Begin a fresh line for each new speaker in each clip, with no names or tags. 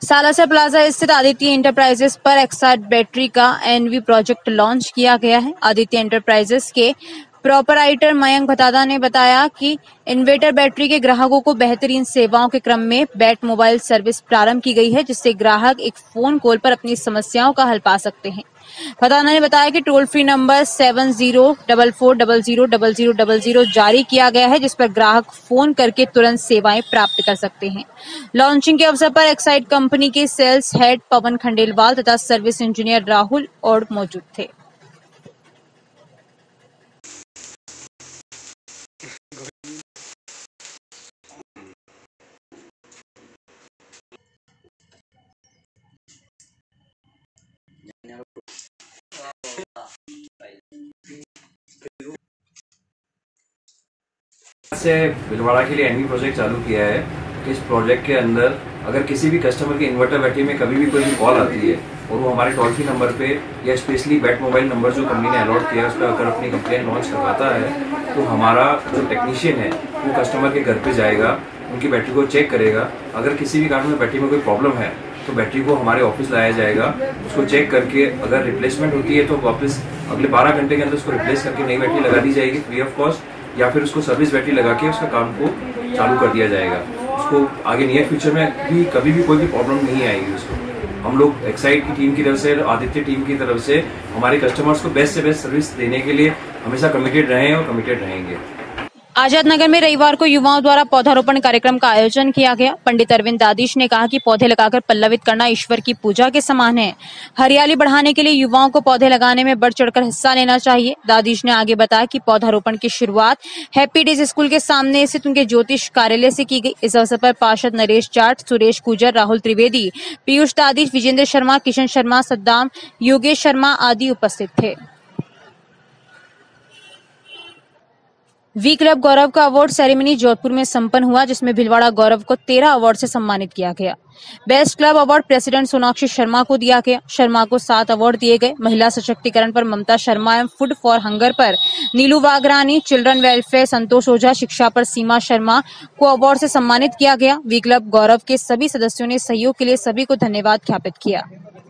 Salasar plaza स्थित Aditya enterprises पर Exide battery का एनवी प्रोजेक्ट लॉन्च किया गया है। आदित्य एंटरप्राइजेस के प्रोपराइटर मयंक भतादा ने बताया कि इन्वर्टर बैटरी के ग्राहकों को बेहतरीन सेवाओं के क्रम में बैट मोबाइल सर्विस प्रारंभ की गई है, जिससे ग्राहक एक फोन कॉल पर अपनी समस्याओं का हल पा सकते हैं। भतादा ने बताया कि टोल फ्री नंबर 7044000000 जारी किया गया है, जिस पर ग्राहक फोन करके तुरंत सेवाएं प्राप्त कर सकते हैं। लॉन्चिंग के अवसर पर एक्साइड कंपनी के सेल्स हेड पवन खंडेलवाल तथा सर्विस इंजीनियर राहुल और मौजूद थे।
से भीलवाड़ा के लिए एनवी प्रोजेक्ट चालू किया है कि इस प्रोजेक्ट के अंदर अगर किसी भी कस्टमर के इन्वर्टर बैटरी में कभी भी कोई भी कॉल आती है और वो हमारे टोल फ्री नंबर पे या स्पेशली बैट मोबाइल नंबर जो कंपनी ने अलॉट किया है उस पर अगर अपनी कंप्लेन लॉन्च करवाता है तो हमारा जो टेक्नीशियन है वो कस्टमर के घर पे जाएगा, उनकी बैटरी को चेक करेगा। अगर किसी भी कारण में बैटरी में कोई प्रॉब्लम है तो बैटरी को हमारे ऑफिस लाया जाएगा, उसको चेक करके अगर रिप्लेसमेंट होती है तो वापस अगले 12 घंटे के अंदर उसको रिप्लेस करके नई बैटरी लगा दी जाएगी फ्री ऑफ कॉस्ट, या फिर उसको सर्विस बैटरी लगा के उसका काम को चालू कर दिया जाएगा। उसको आगे नियर फ्यूचर में भी कभी भी कोई भी प्रॉब्लम नहीं आएगी उसको। हम लोग एक्साइड की टीम की तरफ से, आदित्य टीम की तरफ से हमारे कस्टमर्स को बेस्ट से बेस्ट सर्विस देने के लिए हमेशा कमिटेड रहे हैं और कमिटेड रहेंगे।
आजाद नगर में रविवार को युवाओं द्वारा पौधारोपण कार्यक्रम का आयोजन किया गया। पंडित अरविंद दादिश ने कहा कि पौधे लगाकर पल्लवित करना ईश्वर की पूजा के समान है। हरियाली बढ़ाने के लिए युवाओं को पौधे लगाने में बढ़ चढ़कर हिस्सा लेना चाहिए। दादिश ने आगे बताया कि पौधारोपण की शुरुआत हैप्पी डेज स्कूल के सामने स्थित उनके ज्योतिष कार्यालय से की गई। इस अवसर पर पार्षद नरेश जाट, सुरेश गुजर, राहुल त्रिवेदी, पीयूष दादिश, विजेंद्र शर्मा, किशन शर्मा, सद्दाम, योगेश शर्मा आदि उपस्थित थे। वी क्लब गौरव का अवार्ड सेरेमनी जोधपुर में संपन्न हुआ, जिसमें भीलवाड़ा गौरव को 13 अवार्ड से सम्मानित किया गया। Best club award president Sonakshi Sharma को दिया गया। शर्मा को 7 अवार्ड दिए गए। महिला सशक्तिकरण पर ममता शर्मा एवं फूड फॉर हंगर पर नीलू वागरानी, चिल्ड्रन वेलफेयर संतोष ओझा, शिक्षा पर सीमा शर्मा को अवार्ड से सम्मानित किया गया। वी क्लब गौरव के सभी सदस्यों ने सहयोग के लिए सभी को धन्यवाद ज्ञापित किया।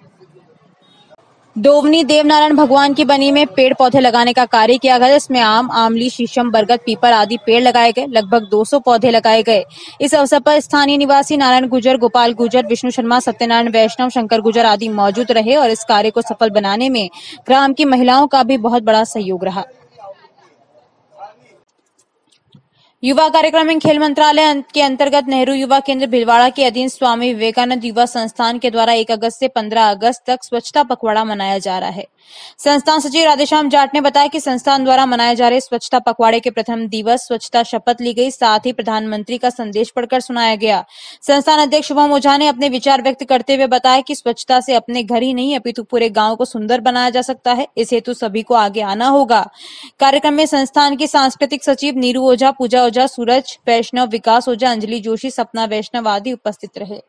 डोवनी देवनारायण भगवान की बनी में पेड़ पौधे लगाने का कार्य किया गया, जिसमें आम, आमली, शीशम, बरगद, पीपल आदि पेड़ लगाए गए। लगभग 200 पौधे लगाए गए। इस अवसर पर स्थानीय निवासी नारायण गुजर, गोपाल गुजर, विष्णु शर्मा, सत्यनारायण वैष्णव, शंकर गुजर आदि मौजूद रहे और इस कार्य को सफल बनाने में ग्राम की महिलाओं का भी बहुत बड़ा सहयोग रहा। युवा कार्यक्रम एवं खेल मंत्रालय के अंतर्गत नेहरू युवा केंद्र भीलवाड़ा के अधीन स्वामी विवेकानंद युवा संस्थान के द्वारा 1 अगस्त से 15 अगस्त तक स्वच्छता पखवाड़ा मनाया जा रहा है। संस्थान सचिव राधेश्याम जाट ने बताया कि संस्थान द्वारा मनाए जा रहे स्वच्छता पखवाड़े के प्रथम दिवस स्वच्छता शपथ ली गई, साथ ही प्रधानमंत्री का संदेश पढ़कर सुनाया गया। संस्थान अध्यक्ष शुभम ओझा ने अपने विचार व्यक्त करते हुए बताया कि स्वच्छता से अपने घर ही नहीं अपितु पूरे गांव को सुंदर बनाया जा सकता है। इस हेतु सभी को आगे आना होगा। कार्यक्रम में संस्थान की सांस्कृतिक सचिव नीरू ओझा, पूजा ओझा, सूरज वैष्णव, विकास ओझा, अंजलि जोशी, सपना वैष्णव आदि उपस्थित रहे।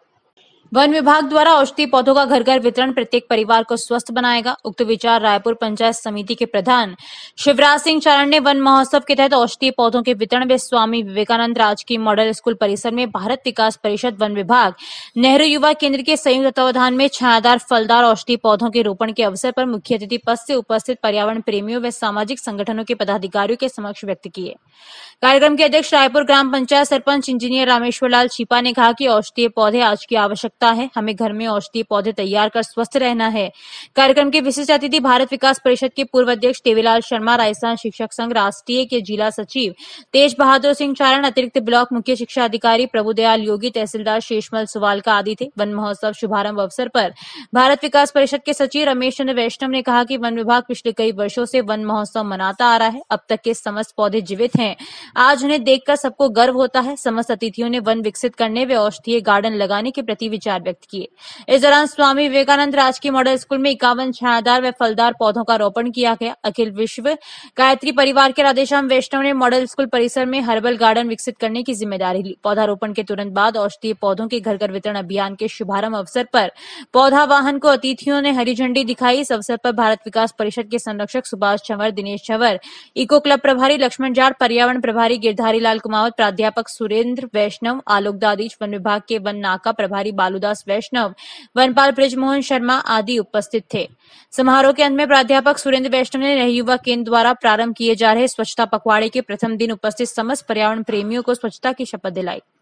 वन विभाग द्वारा औषधीय पौधों का घर घर वितरण प्रत्येक परिवार को स्वस्थ बनाएगा। उक्त विचार रायपुर पंचायत समिति के प्रधान शिवराज सिंह चारण ने वन महोत्सव के तहत औषधीय पौधों के वितरण व स्वामी विवेकानंद राजकीय मॉडल स्कूल परिसर में भारत विकास परिषद, वन विभाग, नेहरू युवा केंद्र के संयुक्त तत्वावधान में छायादार फलदार औषधीय पौधों के रोपण के अवसर पर मुख्य अतिथि पद से उपस्थित पर्यावरण प्रेमियों व सामाजिक संगठनों के पदाधिकारियों के समक्ष व्यक्त किए। कार्यक्रम के अध्यक्ष रायपुर ग्राम पंचायत सरपंच इंजीनियर रामेश्वर लाल छिपा ने कहा कि औषधीय पौधे आज की आवश्यकता है। हमें घर में औषधीय पौधे तैयार कर स्वस्थ रहना है। कार्यक्रम के विशिष्ट अतिथि भारत विकास परिषद के पूर्व अध्यक्ष देवीलाल शर्मा, राजस्थान शिक्षक संघ राष्ट्रीय के जिला सचिव तेज बहादुर सिंह चारण, अतिरिक्त ब्लॉक मुख्य शिक्षा अधिकारी प्रभुदयाल योगी, तहसीलदार शेषमल सुवालका आदि थे। वन महोत्सव शुभारंभ अवसर पर भारत विकास परिषद के सचिव रमेश चंद्र वैष्णव ने कहा कि वन विभाग पिछले कई वर्षों से वन महोत्सव मनाता आ रहा है। अब तक के समस्त पौधे जीवित हैं। आज उन्हें देखकर सबको गर्व होता है। समस्त अतिथियों ने वन विकसित करने व औषधीय गार्डन लगाने के प्रति विचार व्यक्त किए। इस दौरान स्वामी विवेकानंद राजकीय मॉडल स्कूल में 51 छायादार व फलदार पौधों का रोपण किया गया। अखिल विश्व गायत्री परिवार के राधेश्याम वैष्णव ने मॉडल स्कूल परिसर में हर्बल गार्डन विकसित करने की जिम्मेदारी ली। पौधारोपण के तुरंत बाद औषधीय पौधों के घर घर वितरण अभियान के शुभारंभ अवसर पर पौधा वाहन को अतिथियों ने हरी झंडी दिखाई। इस अवसर पर भारत विकास परिषद के संरक्षक सुभाष चंवर, दिनेश चंवर, इको क्लब प्रभारी लक्ष्मण जाट, पर्यावरण प्रभारी गिरधारी लाल कुमावत, प्राध्यापक सुरेंद्र वैष्णव, आलोक दादीज, वन विभाग के वन नाका प्रभारी बालू लालूदास वैष्णव, वनपाल बृजमोहन शर्मा आदि उपस्थित थे। समारोह के अंत में प्राध्यापक सुरेंद्र वैष्णव ने नेहरू युवा केंद्र द्वारा प्रारंभ किए जा रहे स्वच्छता पखवाड़े के प्रथम दिन उपस्थित समस्त पर्यावरण प्रेमियों को स्वच्छता की शपथ दिलाई।